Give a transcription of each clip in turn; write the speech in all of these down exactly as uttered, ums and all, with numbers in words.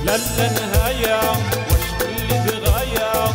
لا النهاية واش اللي دغايا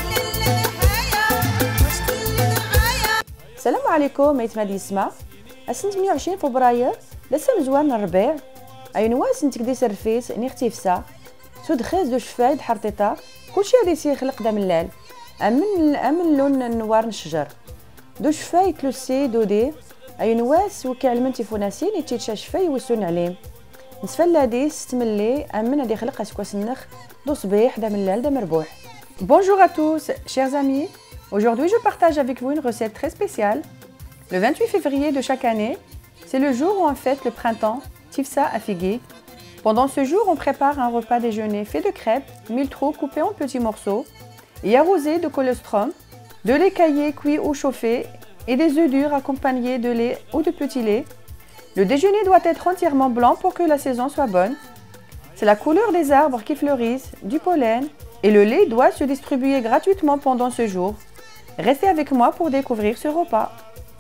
السلام عليكم ميت مادي اسماء السنة ثمانية وعشرين فبراير لسه مزوان الربيع اي نواس نتكدي سرفيس نيختي فسا سود خاز دو شفايد حرطيطه كلشي هادي سيخلق دا ملال امن امن لون النوار الشجر دو شفاي تلوسي دودي اي نواس وكي علمنتي فوناسين يتيتشا شفاي وسون عليم نسفل هادي ستملي امن هادي خلق اسكواس النخ دو صبيح دا ملال دا مربوح. Bonjour à tous chers amis, aujourd'hui je partage avec vous une recette très spéciale. Le vingt-huit février de chaque année, c'est le jour où on fête le printemps, Tifsa à Figuig. Pendant ce jour, on prépare un repas déjeuner fait de crêpes, mille trous coupés en petits morceaux et arrosés de colostrum, de lait caillé cuit ou chauffé et des œufs durs accompagnés de lait ou de petit lait. Le déjeuner doit être entièrement blanc pour que la saison soit bonne. C'est la couleur des arbres qui fleurissent, du pollen, et le lait doit se distribuer gratuitement pendant ce jour. Restez avec moi pour découvrir ce repas.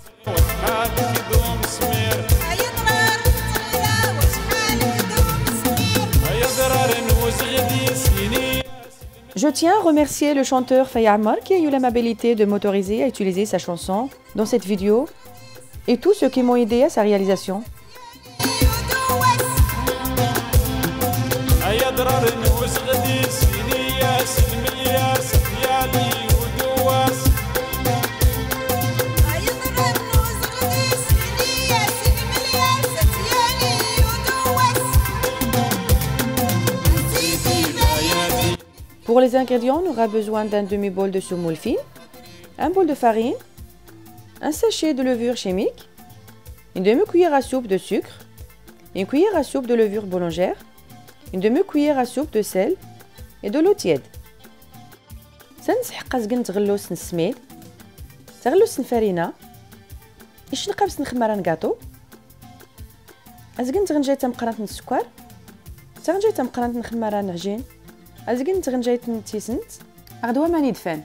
Je tiens à remercier le chanteur Faye Ammar qui a eu l'amabilité de m'autoriser à utiliser sa chanson dans cette vidéo et tous ceux qui m'ont aidé à sa réalisation. Pour les ingrédients, on aura besoin d'un demi-bol de semoule fine, un bol de farine, un sachet de levure chimique, une demi-cuillère à soupe de sucre, une cuillère à soupe de levure boulangère, une demi-cuillère à soupe de sel et de l'eau tiède. سنسحق زقن تغلوس نسميد تغلوس نفارينة إيش نقابس نخمر نقاطو أزقن تغنجيت مقرنت السكر تغنجيت مقرنت نخمر نعجين أزقن تغنجيت نتيسنت أغدوا ماني دفان.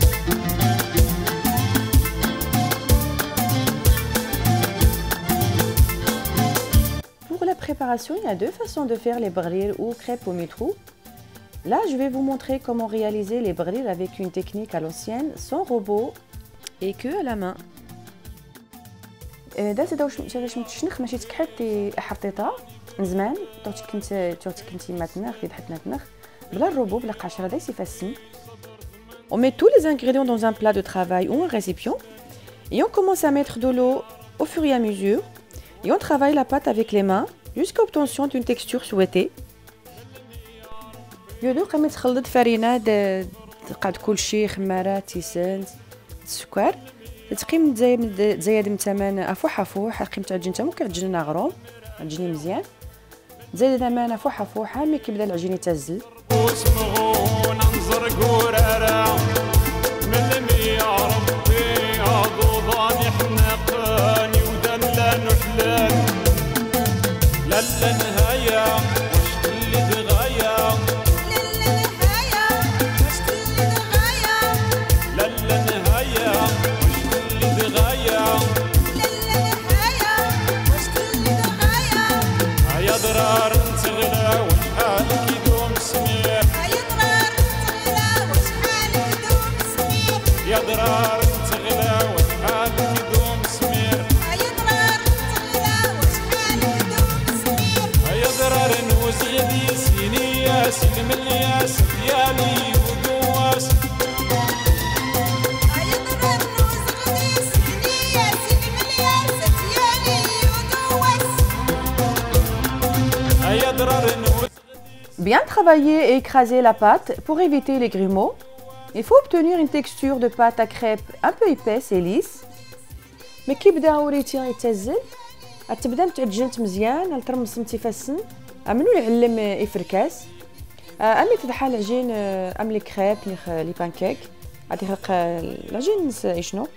Pour la préparation, il y a deux façons de faire les brrir ou crêpes au mitrou. Là, je vais vous montrer comment réaliser les brrir avec une technique à l'ancienne, sans robot et que à la main. دازت واش باش متشنخ ماشي تكحلتي حطيتها من زمان توت كنت توت كنتي ما تنخ في بحثنا تنخ بلا الروبو بلا قاشره دايسي فاسن. On met tous les ingrédients dans un plat de travail ou un récipient et on commence à mettre de l'eau au fur et à mesure et on travaille la pâte avec les mains jusqu'à l'obtention d'une texture souhaitée. يودو قامت تخلط فرينه قاد كلشي خماره تيسان السكر تقيم تزايد تزايد من ثمن افوح افوح قيم تعجن حتى كتعجن عغروم عجيني مزيان تزايد ثمن افوح افوح ملي كيبدا العجين يتزل. Bien travailler et écraser la pâte pour éviter les grumeaux. Il faut obtenir une texture de pâte à crêpes un peu épaisse et lisse. Mais كي بدا وريتي يتزل غتبدا متعجنت مزيان غترمس متفسن عملوا يعلم يفركاس امي تضحى العجين ام لي كريب لي بانكيك غادي يخلق العجين شنو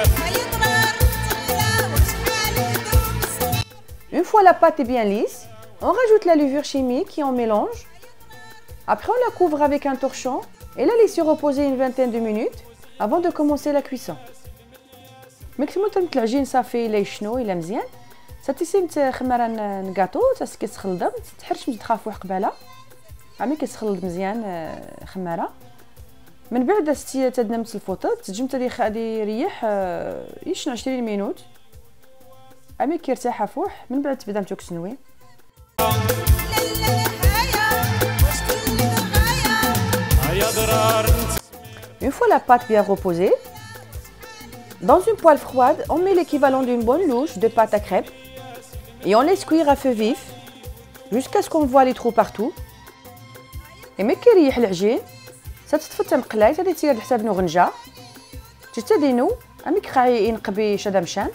Une fois la pâte est bien lisse, On rajoute la levure chimique et on mélange. Après, on la couvre avec un torchon et la laisse reposer une vingtaine de minutes avant de commencer la cuisson. مكتمل تمت العجين صافي الا يشنو الا مزيان صاتيسيم تخمر نكاطو تاس كتخلط تحرش مش تخافوا قباله عمي كتخلط مزيان خماره من بعد ستي تدنمت الفوطه تجم تدي غادي يريح يشن عشرين مينوت عمي كيرتاح فوح من بعد تبدا متوكسنوي. Une fois la pâte bien reposée, dans une poêle froide, on met l'équivalent d'une bonne louche de pâte à crêpes et on laisse cuire à feu vif jusqu'à ce qu'on voit les trous partout. Et ملي كيريح العجين ستتفتح مقلاي تادي تير لحساب نغنجه تجتدينو امي كخاي ينقبي شدا مشان.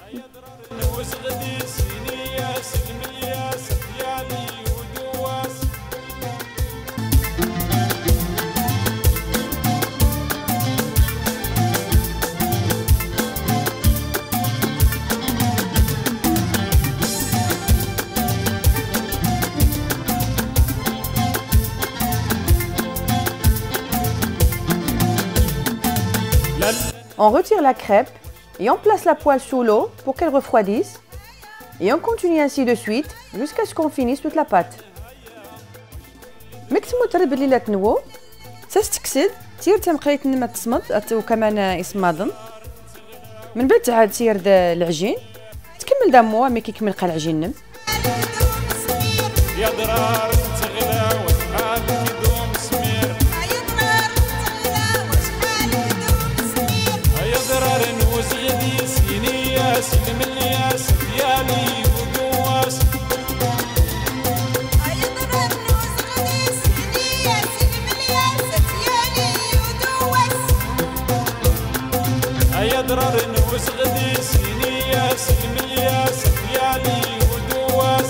On retire la crêpe et on place la poêle sous l'eau pour qu'elle refroidisse. Et on continue ainsi de suite jusqu'à ce qu'on finisse toute la pâte. مكتمو تربل ليلة نوو تستكسد تير تمقريت نما تصمد وكمان يصمادن من بعد تعاد تير العجين تكمل دامو مي كيكمل قال العجين نم يا ضرار تغلى وشحال يدوم سمير يا ضرار تغلى وشحال يدوم سمير يا ضرار نوز غدي سينيا سلم الياس ديالي ودواس يا ضرار نوز غدي سينيا سلم الياس ديالي ودواس يا ضرار نوز غدي سينيا سلم الياس ديالي ودواس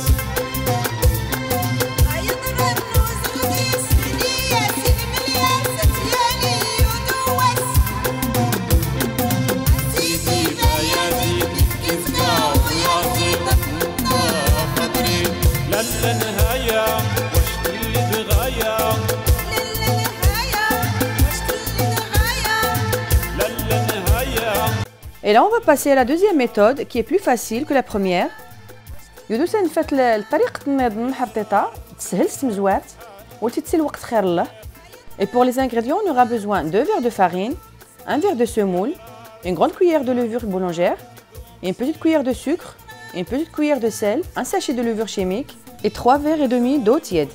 Et là, on va passer à la deuxième méthode qui est plus facile que la première. يدوس نفات الطريقة النض محرطيطة تسهل السمزوات وتتسي الوقت خير الله. Et pour les ingrédients, on aura besoin de deux verres de farine, un verre de semoule, une grande cuillère de levure boulangère, une petite cuillère de sucre, une petite cuillère de sel, un sachet de levure chimique et trois verres et demi d'eau tiède.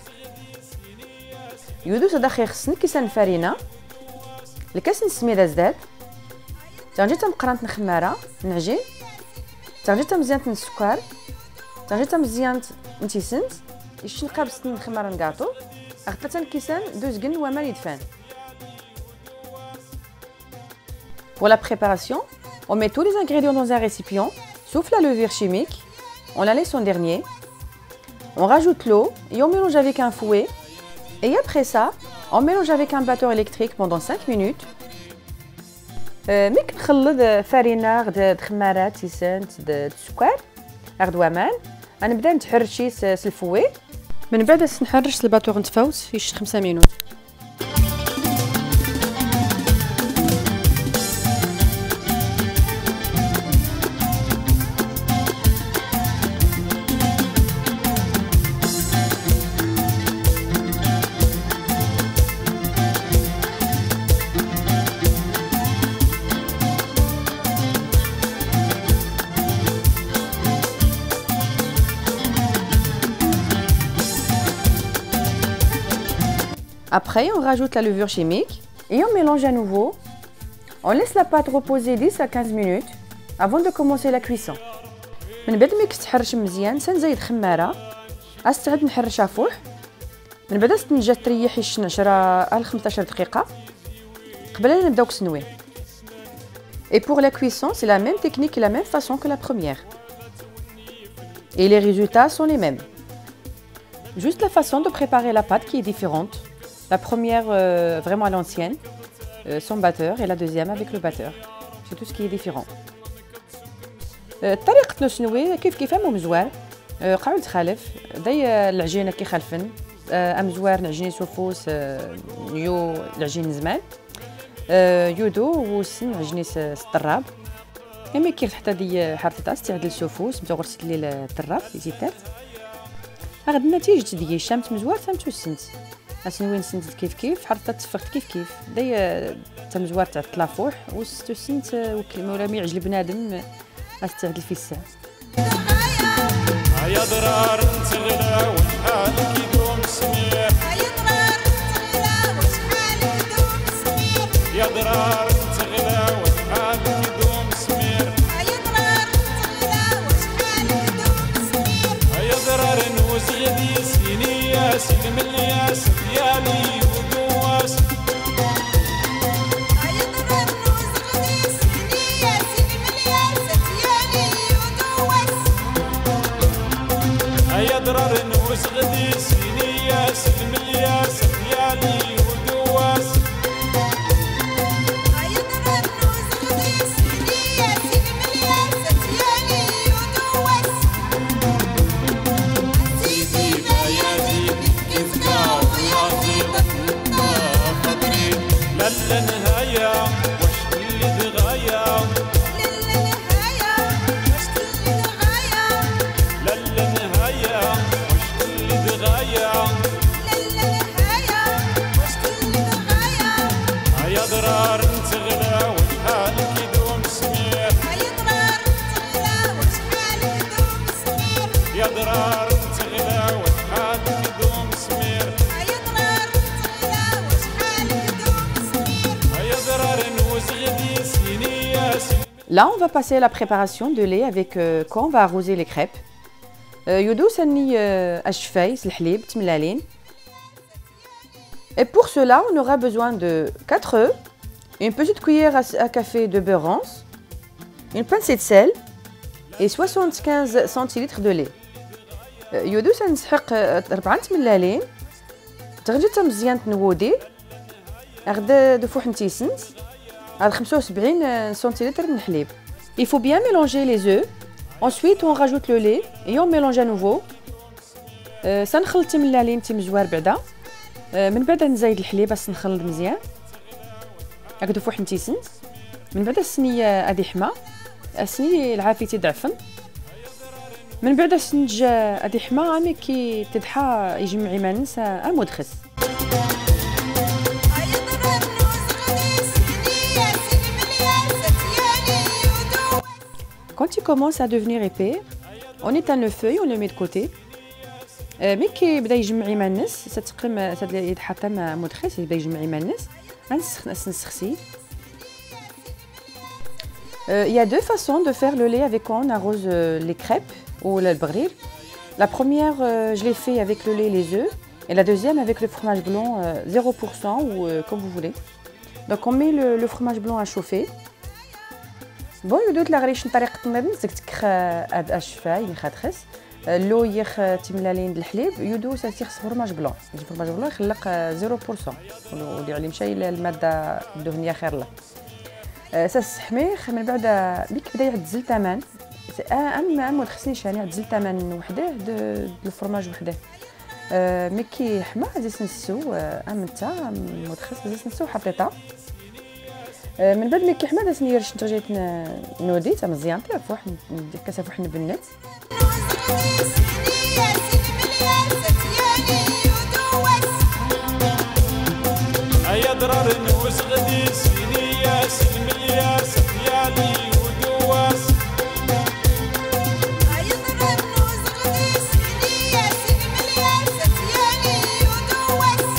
يدوس داخل خصني كيسان الفرينة الكاس نسميدة زداد تنجيتا مقرانت نخمارة نعجين تنجيتا مزيان السكر تنجيتا مزيان نتيسنت يش نقابس نخمارة نكاطو أغطتا كيسان دوزكن وما يدفان. Pour la préparation, on met tous les ingrédients dans un récipient, sauf la levure chimique, on la laisse en dernier, on rajoute l'eau et on mélange avec un fouet. Et après ça, on mélange avec un batteur électrique pendant cinq minutes. ملي كنخلط فرينة غد خمارات تيسانت السكر غد وامان غنبدا نتحرشي الفوي من بعد نحرش الباتور نتفاوت فيش خمسة مينوت. Après, on rajoute la levure chimique et on mélange à nouveau. On laisse la pâte reposer dix à quinze minutes avant de commencer la cuisson. من بعد ما كتحرش مزيان سنزيد خمارة استعد نحرشها فوح من بعد تنجا تريح شي عشرة ل خمسطاش دقيقة قبل لا نبداو كسنوي. Et pour la cuisson, c'est la même technique et la même façon que la première. Et les résultats sont les mêmes. Juste la façon de préparer la pâte qui est différente. La première euh, vraiment à l'ancienne, euh, sans batteur, et la deuxième avec le batteur. C'est tout ce qui est différent. طريقة نسنوي كيف كيف مزوار قاعد تخالف داي العجينه كي خلفن ام زوار نعجيني سوفوس يو العجين زمان يودو وسن عجيني الطراب كما كي حتى دي حرطه استعدل سوفوس مزور سلي الطراب زيتات غاد النتيجه ديال الشمس مزوار تمتو السنت اسن وين سنت كيف كيف حرطه تفخت كيف كيف داي تمزوار تاع الطلافوح وستو سنت ولا ما يعجل بنادم استعدل في الساعه يا ضرار تغلى وشحالك يدوم سمير يا ضرار تغلى وشحالك يدوم سمير يا ضرار تغلى وشحالك يدوم سمير يا ضرار تغلى وشحالك يدوم سمير يا ضرار نوز غدي سيني يا سلم الياس ديالي ودواس يا ضرار نوز غدي سيني يا سلم الياس ديالي ودواس يا ضرار نوز غدي سيني يا سلم الياس ديالي ودواس يا ضرار نوز غدي سيني يا سلم الياس ديالي ودواس سيدي بيادي كيفكا وياضي خبري لا نهاية واش كل دغاية يا ضرار تغلى وشحالك يدوم سمير يا ضرار تغلى وشحالك يدوم سمير يا ضرار تغلى وشحالك يدوم سمير يا ضرار تغلى وشحالك يدوم سمير يا ضرار نوز غدي سيني يا سيني. Là, on va passer à la préparation de lait avec euh, quand on va arroser les crêpes. يودو سني الشفايس الحليب تملالين. Et pour cela, on aura besoin de quatre œufs, une petite cuillère à café de beurre rance, une pincée de sel et soixante-quinze centilitres de lait. يودو سنسحق أربعة ملالين تغجت مزيان تنودي غدا دفوح نتيسنت على خمسة وسبعين centilitres من الحليب. Il faut bien mélanger les œufs. Ensuite, on rajoute le lait et on mélange à nouveau. سنخلط ملالين تمزوار بعدا. من بعد نزيد الحليب باش نخلط مزيان هكذا فوح نتيسنت. من بعد السنيه ادي حما السنيه العافيتي ضعفن. من بعد السنج ادي حما امي كي تضحى يجمعي مانس امودخس. Quand il commence à devenir épais, on éteint le feu et on le met de côté. مي كي بدا يجمع مع الناس ستقيم يتحط مع مدخس يبدا يجمع مع الناس غنسخسي. Il y a deux façons de faire le lait avec quoi on arrose les crêpes ou le bgrir. La première, je l'ai fait avec le lait et les œufs, et la deuxième avec le fromage blanc zéro pour cent ou comme vous voulez. Donc on met le, le fromage blanc à chauffer. Bon, il y a d'autres la طريقة التنظيم زكتك الشفاي اللي خاتخس لو يخ تملالين الحليب يودو ساتيخ فرماج بلون الفرماج بلون يخلق زيرو بورسون واللي عليه مشى الماده الدهنيه خير له ساسحميخ من بعد ملي بدا يعتزل ثمن اما ما خصنيش يعني يعتزل ثمن وحده دو الفرماج وحده ملي كي حما زيت نسو امنتا متخص زيت نسو حطيتها من بعد ملي كي حما داز نيرش نتجيت نودي تا مزيان تا فوح كاسه فوح نبنات. يا ضرار نوز غدي سيني يا سلم الياس ديالي ودواس يا ضرار نوز غدي سيني يا سلم الياس ديالي ودواس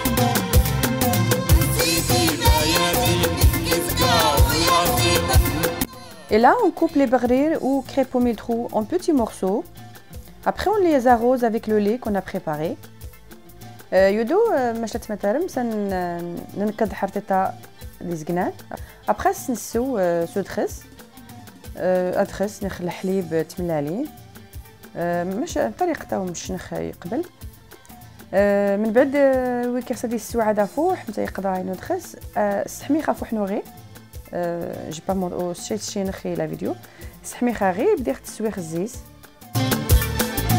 سيدي بيادي كيفكا وياضي. Et là, on coupe les bgrir ou crêpes au mille trous en petits morceaux. Après, on les arrose avec le lait qu'on a préparé. يودو مشات مترم سن ننكد حرتها لزقنات. Après سنسو سود خس ادخس نخ الحليب تملالي مش طريقته مش نخ قبل. من بعد وي كيصدي السوعه دافوح متى يقضى عينو دخس السحميخه فوح نوغي جي با مود شي شي نخي لا فيديو السحميخه غير بدي تسويخ الزيت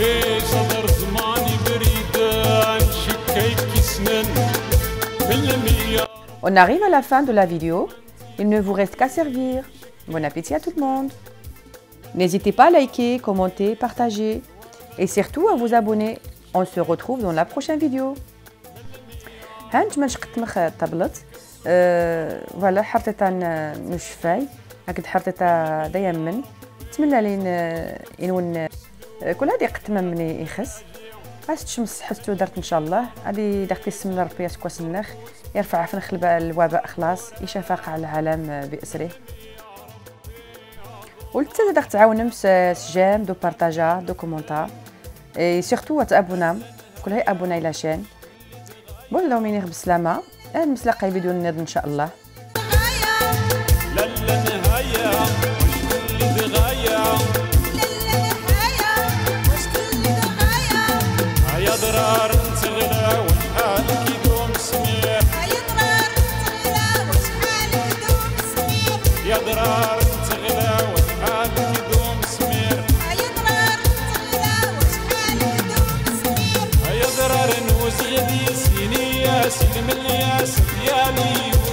في صدر زماني بريدان شكيت كسنن بالمية. On arrive à la fin de la vidéo. Il ne vous reste qu'à servir. Bon appétit à tout le monde. N'hésitez pas à liker, commenter, partager et surtout à vous abonner. On se retrouve dans la prochaine vidéo. هانتوما شقت مخ طبلت فوالا حرطيتها نشفاي هاك حرطيتها دا يمن نتمنى لين ينون كل هادي قتمه من يخس باش تشمس حستو درت ان شاء الله هادي داختي السمنه ربي يسكواس النخ يرفع في نخ الوباء خلاص يشفق على العالم باسره والتا داخ تعاون مس سجام دو بارطاجا دو كومونتا اي سورتو تابونا كل هي ابونا الى شان بون لو مينيغ بسلامه نتلاقى فيديو النض ان شاء الله. لا لا نهايه واش كل دغايه لا لا نهايه واش كل دغايه هيا ضرار تغلى والحال كيدوم سمير هيا ضرار تغلى واش حالك دوم سمير يا ضرار تغلى والحال كيدوم سمير هيا ضرار تغلى واش حالك دوم سمير هيا ضرار نوز غدي سيني يا سلم الياس ديالي